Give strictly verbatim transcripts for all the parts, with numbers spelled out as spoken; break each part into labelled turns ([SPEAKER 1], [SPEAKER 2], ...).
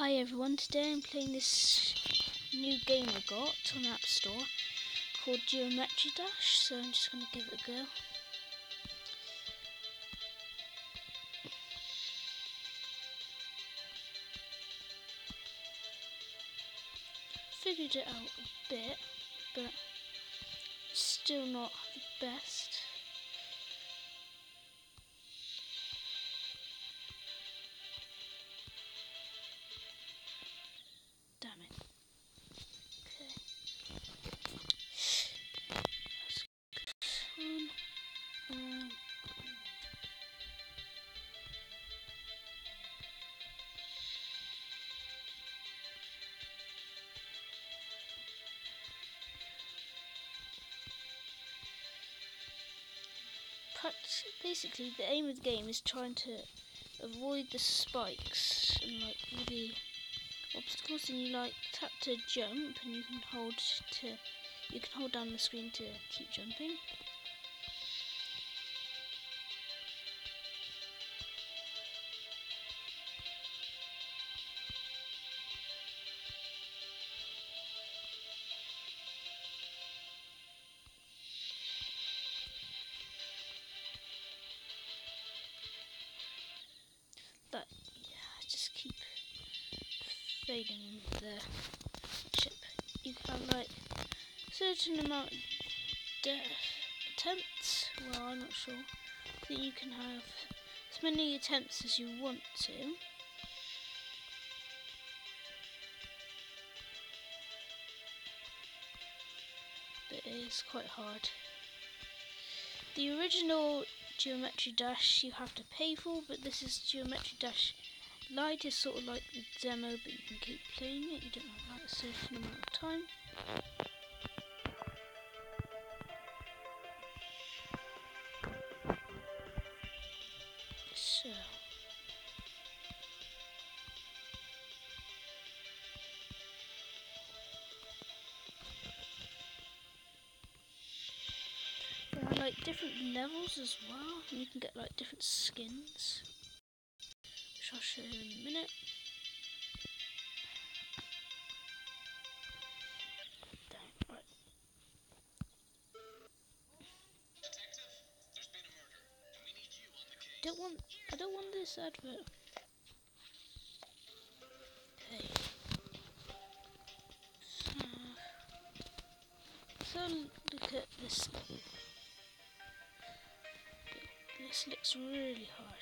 [SPEAKER 1] Hi everyone, today I'm playing this new game I got on the App Store called Geometry Dash, so I'm just going to give it a go. Figured it out a bit, but still not the best. Damn it. Okay. That's one. Um, basically, the aim of the game is trying to avoid the spikes and like all the obstacles, and you like tap to jump, and you can hold to you can hold down the screen to keep jumping. But yeah, just keep fading the ship. You can have like a certain amount of death attempts. Well, I'm not sure. I think you can have as many attempts as you want to. But it is quite hard. The original Geometry Dash you have to pay for, but this is Geometry Dash Lite. Is sort of like the demo, but you can keep playing it. You don't have like a certain amount of time. So there are like different levels as well, and you can get like different skins, which I'll show you in a minute. Right. Don't want. I don't want this advert. Okay. So, so look at this. This looks really hard.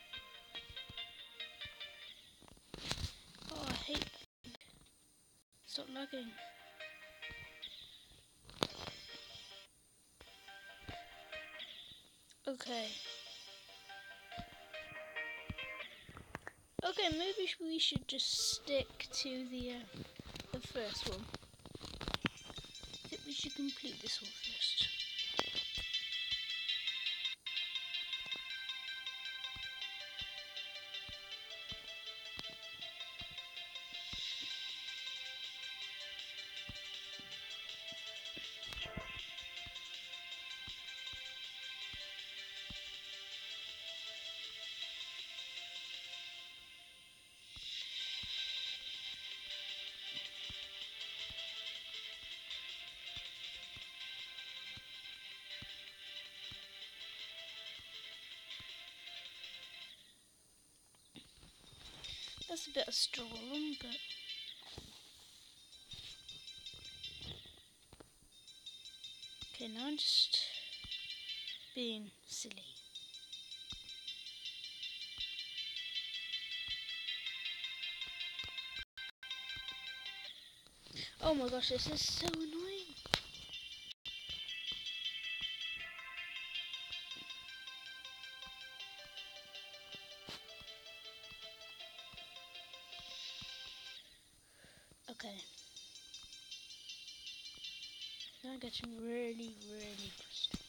[SPEAKER 1] Oh, I hate. Stop lagging. Okay. Okay, maybe we should just stick to the uh, the first one. I think we should complete this one first. That's a bit of strolling, but okay, now I'm just being silly. Oh my gosh, this is so annoying. Okay. Now I'm getting really, really frustrated.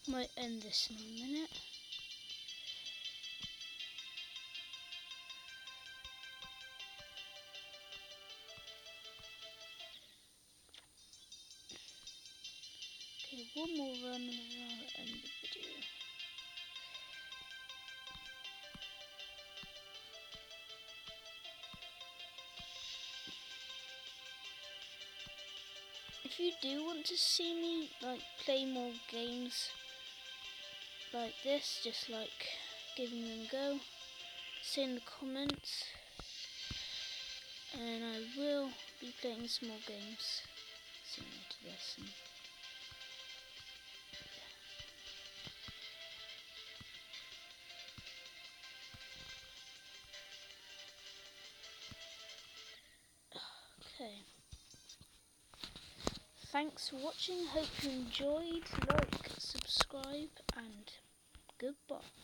[SPEAKER 1] Might end this in a minute. Okay, one more run and then I'll end the video. If you do want to see me like play more games like this, just like giving them a go, say in the comments, and I will be playing some more games similar to this. And okay. Thanks for watching. Hope you enjoyed. Like, subscribe, and goodbye.